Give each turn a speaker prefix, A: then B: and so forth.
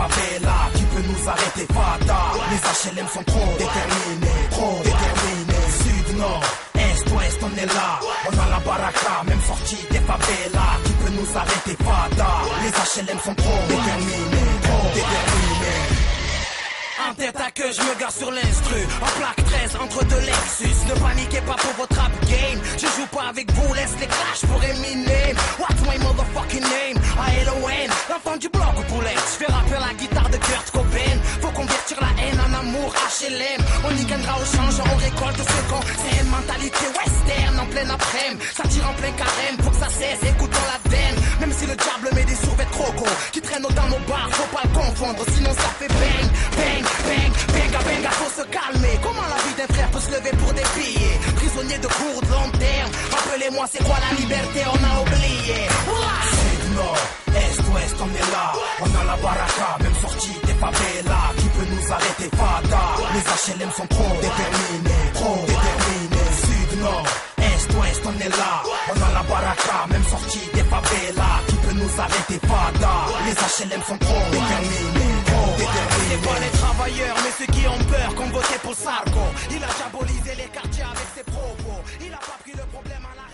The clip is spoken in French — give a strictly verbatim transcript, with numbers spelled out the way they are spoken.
A: favelas. Qui peut nous arrêter, Fada? Les H L M sont trop déterminés, trop déterminés. Sud, nord, est, ouest, on est là. On a la baraka, même sortie des favelas. Qui peut nous arrêter, Fada? Les H L M sont trop déterminés, trop déterminés. En tête à queue, je me gare sur l'instru. En plaque treize, entre deux Lexus. Ne paniquez pas pour votre rap game. Je joue pas avec vous, laisse les clashs pour Eminem. What's my motherfucking name? A L O N, l'enfant du bloc au poulet. Je fais rapper la guitare de Kurt Cobain. Faut convertir la haine en amour, H L M. On y gagnera au change, on récolte ce qu'on. C'est une mentalité western en pleine après-midi. Ça tire en plein carême, faut que ça cesse, écoutons la veine. Même si le diable met des survêtements croco qui traînent dans nos bars, faut pas le confondre, sinon ça fait bang, bang. Bang, benga, benga, faut se calmer. Comment la vie d'un frère peut se lever pour des billets? Prisonnier de court, de long terme. Rappelez-moi c'est quoi la liberté, on a oublié. Sud, nord, est, ouest, on est là. On a la baraka, même sortie des favelas. Qui peut nous arrêter, Fada? Les H L M sont trop déterminés, trop déterminés. Sud, nord, est, ouest, on est là. On a la baraka, même sortie des favelas. Qui peut nous arrêter, Fada? Les H L M sont trop déterminés. C'est pas les travailleurs, mais ceux qui ont peur qu'on votait pour Sarko. Il a diabolisé les quartiers avec ses propos. Il a pas pris le problème à la